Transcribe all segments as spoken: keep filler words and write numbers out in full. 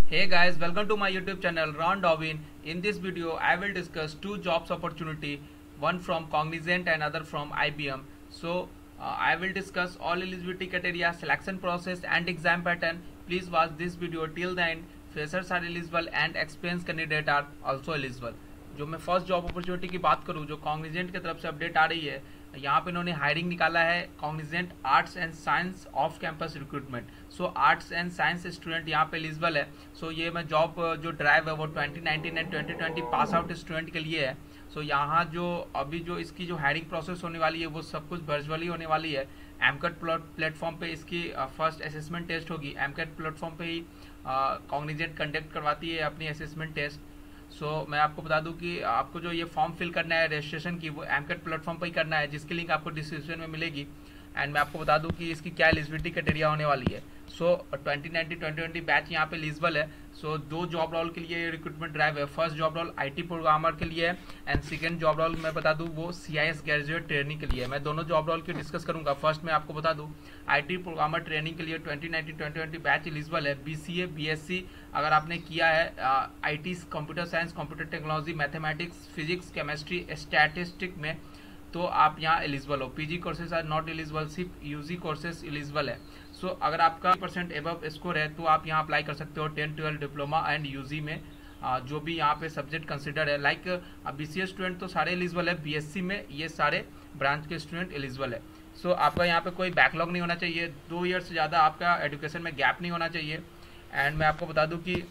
Hey guys, welcome to my YouTube channel Ron Darwin. In this video, I will discuss two jobs opportunity, one from Cognizant and other from I B M. So, uh, I will discuss all eligibility criteria, selection process and exam pattern. Please watch this video till the end. Freshers are eligible and experienced candidate are also eligible. जो मैं first job opportunity की बात करूँ, जो Cognizant की तरफ से update आ रही है, यहाँ पे इन्होंने हायरिंग निकाला है Cognizant arts and science off campus recruitment. So arts and science student यहाँ पे एलिजिबल है. सो so, ये मैं जॉब जो ड्राइव है वो twenty nineteen and twenty twenty pass out student के लिए है. सो so, यहाँ जो अभी जो इसकी जो हायरिंग प्रोसेस होने वाली है वो सब कुछ वर्चुअली होने वाली है. एमकट प्लेटफॉर्म पे इसकी फर्स्ट असेसमेंट टेस्ट होगी. एमकट प्लेटफॉर्म पे ही कॉग्निजेंट कंडक्ट करवाती है अपनी असेसमेंट टेस्ट. सो so, मैं आपको बता दूं कि आपको जो ये फॉर्म फिल करना है रजिस्ट्रेशन की, वो एमकट प्लेटफॉर्म पर ही करना है, जिसकी लिंक आपको डिस्क्रिप्शन में मिलेगी. एंड मैं आपको बता दूं कि इसकी क्या एलिजिबिलिटी क्राइटेरिया होने वाली है. So twenty nineteen twenty twenty batch यहाँ पे एलिजिबल है. सो so, दो जॉब रोल के लिए रिक्रूटमेंट ड्राइव है. First job role IT programmer के लिए है एंड सेकंड जॉब रोल मैं बता दूं वो सीआईएस ग्रेजुएट ट्रेनिंग के लिए है. मैं दोनों जॉब रोल की डिस्कस करूंगा. फर्स्ट मैं आपको बता दूं आईटी प्रोग्रामर ट्रेनिंग के लिए twenty nineteen twenty twenty batch eligible है. बीसीए बीएससी अगर आपने किया है IT, computer science, computer technology, mathematics, physics, chemistry, statistic में, तो आप यहाँ एलिजिबल हो. PG courses are not eligible, सिर्फ यूजी कोर्सेज एलिजिबल है. सो so, अगर आपका परसेंट एबव स्कोर है तो आप यहाँ अप्लाई कर सकते हो. Ten twelve diploma and UG में आ, जो भी यहाँ पे सब्जेक्ट कंसिडर है. लाइक बीसीए स्टूडेंट तो सारे एलिजिबल है. बीएससी में ये सारे ब्रांच के स्टूडेंट एलिजिबल है. सो so, आपका यहाँ पे कोई बैकलॉग नहीं होना चाहिए. दो ईयर से ज़्यादा आपका एजुकेशन में गैप नहीं होना चाहिए. एंड मैं आपको बता दूँ कि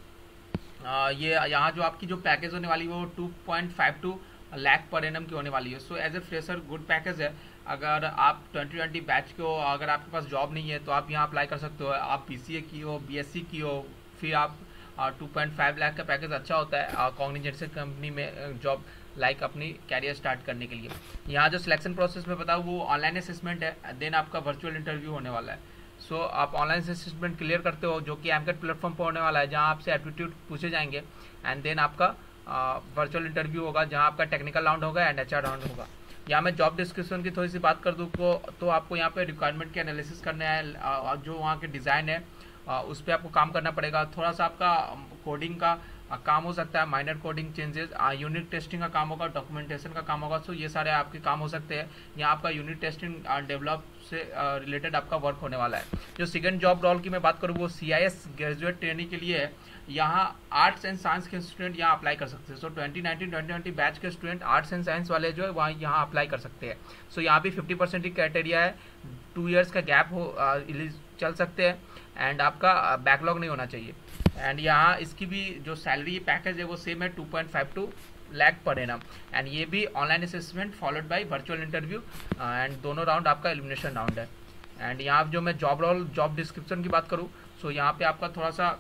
आ, ये यहाँ जो आपकी जो पैकेज होने वाली है वो two point five two lakh per annum की होने वाली है. So as a fresher good package है. अगर आप ट्वेंटी ट्वेंटी बैच के हो, अगर आपके पास जॉब नहीं है तो आप यहाँ अप्लाई कर सकते हो. आप बीसीए की हो, बीएससी की हो, फिर आप टू पॉइंट फाइव लाख का पैकेज अच्छा होता है कॉग्निजेंट से कंपनी में जॉब लाइक अपनी कैरियर स्टार्ट करने के लिए. यहाँ जो सिलेक्शन प्रोसेस में बताऊँ वो ऑनलाइन असेसमेंट है, देन आपका वर्चुअल इंटरव्यू होने वाला है. सो so, आप ऑनलाइन असेसमेंट क्लियर करते हो जो कि एमकट प्लेटफॉर्म पर होने वाला है, जहाँ आपसे एप्टीट्यूड पूछे जाएंगे एंड देन आपका वर्चुअल uh, इंटरव्यू होगा, जहाँ आपका टेक्निकल राउंड होगा एंड एचआर राउंड होगा. यहाँ मैं जॉब डिस्क्रिप्शन की थोड़ी सी बात कर दूँ तो, तो आपको यहाँ पे रिक्वायरमेंट के एनालिसिस करना है. uh, जो वहाँ के डिज़ाइन है uh, उस पर आपको काम करना पड़ेगा. थोड़ा सा आपका कोडिंग का uh, काम हो सकता है, minor coding changes, unit testing का काम होगा, डॉक्यूमेंटेशन का काम होगा. सो ये सारे आपके काम हो सकते हैं. यहाँ आपका यूनिट टेस्टिंग डेवलप से रिलेटेड आपका वर्क होने वाला है. जो सेकंड जॉब रोल की मैं बात करूँ वो सीआईएस ग्रेजुएट ट्रेनिंग के लिए है. यहाँ आर्ट्स एंड साइंस के स्टूडेंट यहाँ अप्लाई कर सकते हैं. So twenty nineteen twenty twenty batch के स्टूडेंट आर्ट्स एंड साइंस वाले जो है वहाँ यहाँ अप्लाई कर सकते हैं. सो यहाँ भी फिफ्टी परसेंट ही क्राइटेरिया है. टू इयर्स का गैप हो आ, चल सकते हैं एंड आपका बैकलॉग नहीं होना चाहिए. एंड यहाँ इसकी भी जो सैलरी पैकेज है वो सेम है, two point five two lakh per annum. And ये भी online assessment followed by virtual interview and दोनों राउंड आपका एलिमिनेशन राउंड है. एंड यहाँ जो मैं जॉब रोल जॉब डिस्क्रिप्शन की बात करूँ, सो यहाँ पे आपका थोड़ा सा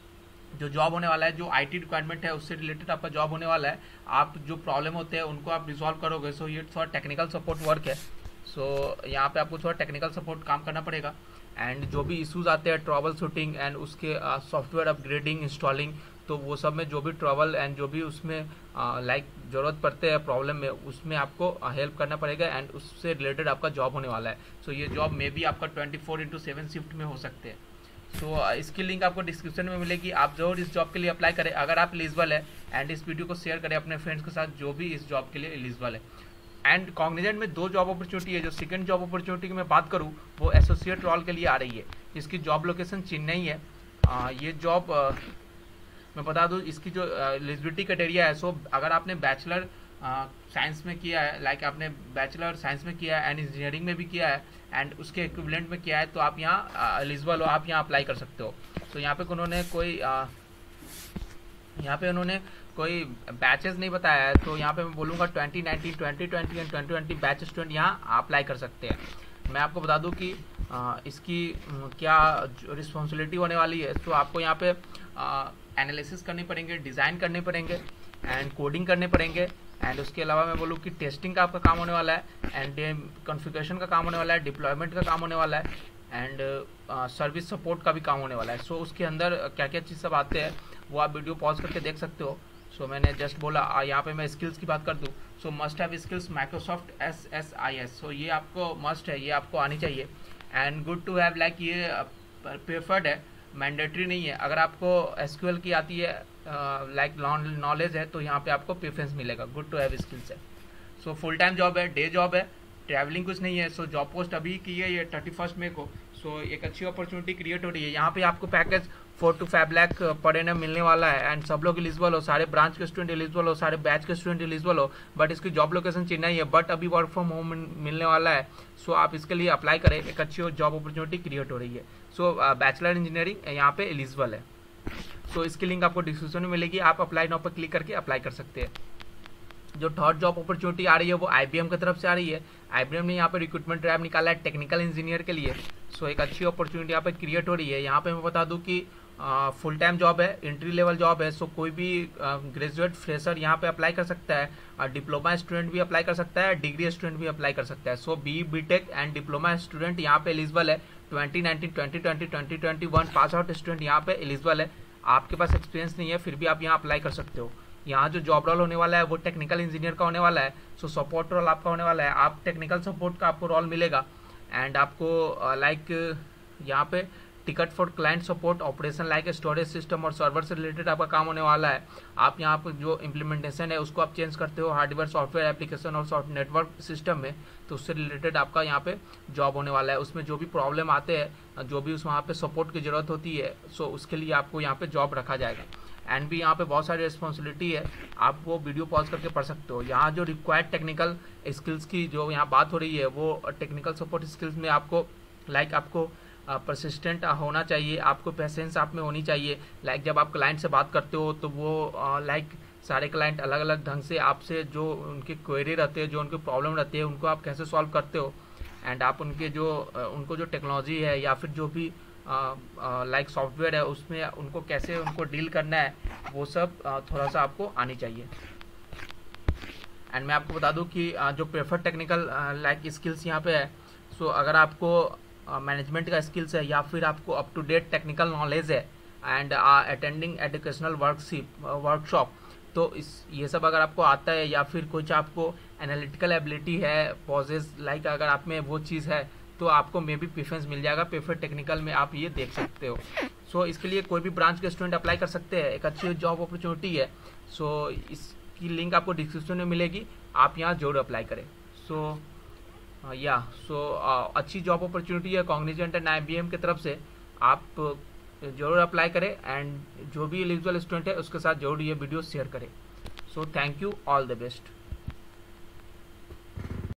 जो जॉब होने वाला है, जो आईटी रिक्वायरमेंट है उससे रिलेटेड आपका जॉब होने वाला है. आप जो प्रॉब्लम होते हैं उनको आप रिजॉल्व करोगे. सो ये थोड़ा टेक्निकल सपोर्ट वर्क है. सो यहाँ पे आपको थोड़ा टेक्निकल सपोर्ट काम करना पड़ेगा. एंड जो भी इश्यूज आते हैं ट्रबल शूटिंग एंड उसके सॉफ्टवेयर अपग्रेडिंग, इंस्टॉलिंग, तो वो सब में जो भी ट्रबल एंड जो भी उसमें लाइक uh, ज़रूरत पड़ते हैं प्रॉब्लम में, उसमें आपको हेल्प uh, करना पड़ेगा एंड उससे रिलेटेड आपका जॉब होने वाला है. सो so, ये जॉब में भी आपका twenty four into seven shift में हो सकते हैं. सो so, इसकी लिंक आपको डिस्क्रिप्शन में मिलेगी. आप जरूर इस जॉब के लिए अप्लाई करें अगर आप एलिजिबल है. एंड इस वीडियो को शेयर करें अपने फ्रेंड्स के साथ जो भी इस जॉब के लिए एलिजिबल है. एंड कॉग्निजेंट में दो जॉब अपॉर्चुनिटी है. जो सेकंड जॉब अपॉर्चुनिटी की मैं बात करूँ वो एसोसिएट रोल के लिए आ रही है, जिसकी जॉब लोकेशन चेन्नई है. आ, ये जॉब आ, मैं बता दूँ इसकी जो एलिजिबिलिटी क्राइटेरिया है. सो अगर आपने बैचलर साइंस में किया है, लाइक आपने बैचलर साइंस में किया है एंड इंजीनियरिंग में भी किया है एंड उसके इक्विवेलेंट में किया है, तो आप यहाँ एलिजिबल हो, आप यहाँ अप्लाई कर सकते हो. तो यहाँ पे उन्होंने कोई आ, यहाँ पे उन्होंने कोई बैचेस नहीं बताया है. तो यहाँ पे मैं बोलूँगा twenty nineteen twenty twenty and twenty twenty batch student यहाँ अप्लाई कर सकते हैं. मैं आपको बता दूँ कि आ, इसकी क्या रिस्पॉन्सिबिलिटी होने वाली है. तो आपको यहाँ पे एनालिसिस करनी पड़ेंगे, डिज़ाइन करने पड़ेंगे एंड कोडिंग करने पड़ेंगे. एंड उसके अलावा मैं बोलूँ कि टेस्टिंग का आपका काम होने वाला है एंड कॉन्फ़िगरेशन का काम होने वाला है, डिप्लॉयमेंट का काम होने वाला है एंड सर्विस सपोर्ट का भी काम होने वाला है. सो so, उसके अंदर क्या क्या चीज़ सब आते हैं वो आप वीडियो पॉज करके देख सकते हो. सो so, मैंने जस्ट बोला. यहाँ पे मैं स्किल्स की बात कर दूँ, so must have skills Microsoft S S I S. So ये आपको मस्ट है, ये आपको आनी चाहिए. And good to have, like ये प्रेफर्ड है मैंडेटरी नहीं है। अगर आपको एसक्यूएल की आती है, लाइक नॉलेज है, तो यहाँ पे आपको प्रेफरेंस मिलेगा। गुड टू हैव स्किल्स है। सो फुल टाइम जॉब है, डे जॉब है, ट्रैवलिंग कुछ नहीं है। सो जॉब पोस्ट अभी की है ये थर्टी फर्स्ट मे को। सो so, एक अच्छी अपॉर्चुनिटी क्रिएट हो रही है। यहाँ पे आपको package four to five lakh per annum मिलने वाला है। एंड सब लोग एलिजिबल हो, सारे ब्रांच के स्टूडेंट एलिजिबल हो, सारे बैच के स्टूडेंट एलिजिबल हो। बट इसकी जॉब लोकेशन चेन्नई है, बट अभी वर्क फ्रॉम होम मिलने वाला है। सो so, आप इसके लिए अप्लाई करें, एक अच्छी जॉब अपॉर्चुनिटी क्रिएट हो रही है। सो बैचलर इंजीनियरिंग यहाँ पे एलिजिबल है। सो so, इसकी लिंक आपको डिस्क्रिप्शन में मिलेगी, आप अप्लाई नाउ पर क्लिक करके अप्लाई कर सकते हैं। जो थर्ड जॉब अपॉर्चुनिटी आ रही है वो आईबीएम की तरफ से आ रही है। आईबीएम ने यहाँ पे रिक्रूटमेंट ड्राइव निकाला है टेक्निकल इंजीनियर के लिए। सो एक अच्छी अपॉर्चुनिटी यहाँ पे क्रिएट हो रही है। यहाँ पे मैं बता दूँ कि फुल टाइम जॉब है, एंट्री लेवल जॉब है। सो कोई भी ग्रेजुएट फ्रेशर यहाँ पे अप्लाई कर सकता है, और डिप्लोमा स्टूडेंट भी अप्लाई कर सकता है, डिग्री स्टूडेंट भी अप्लाई कर सकता है। So B B tech and diploma student यहाँ पे एलिजिबल है। Twenty nineteen, twenty twenty, twenty twenty one pass out student यहाँ पे एलिजिबल है। आपके पास एक्सपीरियंस नहीं है फिर भी आप यहाँ अप्लाई कर सकते हो। यहाँ जो जॉब रोल होने वाला है वो टेक्निकल इंजीनियर का होने वाला है। सो सपोर्ट रोल आपका होने वाला है, आप टेक्निकल सपोर्ट का आपको रोल मिलेगा। एंड आपको लाइक यहाँ पे ticket for client support, operation like storage system और सर्वर से रिलेटेड आपका काम होने वाला है। आप यहाँ पर जो इम्प्लीमेंटेशन है उसको आप चेंज करते हो हार्डवेयर, सॉफ्टवेयर, एप्लीकेशन और सॉफ्ट नेटवर्क सिस्टम में, तो उससे रिलेटेड आपका यहाँ पे जॉब होने वाला है। उसमें जो भी प्रॉब्लम आते हैं, जो भी उस वहाँ पे सपोर्ट की ज़रूरत होती है, सो उसके लिए आपको यहाँ पे जॉब रखा जाएगा। एंड भी यहाँ पे बहुत सारी रिस्पॉन्सिबिलिटी है, आप वो वीडियो पॉज करके पढ़ सकते हो। यहाँ जो रिक्वायर्ड टेक्निकल स्किल्स की जो यहाँ बात हो रही है वो टेक्निकल सपोर्ट स्किल्स में आपको लाइक आपको परसिस्टेंट होना चाहिए, आपको पेशेंस आप में होनी चाहिए। लाइक जब आप क्लाइंट से बात करते हो तो वो लाइक सारे क्लाइंट अलग अलग ढंग से आपसे जो उनके क्वेरी रहते हैं, जो उनके प्रॉब्लम रहती है, उनको आप कैसे सॉल्व करते हो। एंड आप उनके जो उनको जो टेक्नोलॉजी है या फिर जो भी लाइक सॉफ्टवेयर है उसमें उनको कैसे उनको डील करना है, वो सब uh, थोड़ा सा आपको आनी चाहिए। एंड मैं आपको बता दूं कि uh, जो प्रेफर टेक्निकल लाइक स्किल्स यहाँ पे है, सो so, अगर आपको मैनेजमेंट uh, का स्किल्स है या फिर आपको up to date technical knowledge है and attending educational workshop workshop, तो इस ये सब अगर आपको आता है या फिर कुछ आपको एनालिटिकल एबिलिटी है, पॉजेज लाइक अगर आप में वो चीज़ है, तो आपको मे भी प्रेफरेंस मिल जाएगा। प्रेफर टेक्निकल में आप ये देख सकते हो। सो so, इसके लिए कोई भी ब्रांच के स्टूडेंट अप्लाई कर सकते हैं, एक अच्छी जॉब अपॉर्चुनिटी है। सो so, इसकी लिंक आपको डिस्क्रिप्शन में मिलेगी, आप यहाँ जरूर अप्लाई करें। सो या सो अच्छी जॉब अपॉर्चुनिटी है कॉग्निजेंट एंड आईबीएम की तरफ से, आप जरूर अप्लाई करें। एंड जो भी एलिजिबल स्टूडेंट है उसके साथ जरूर ये वीडियो शेयर करें। So thank you, all the best.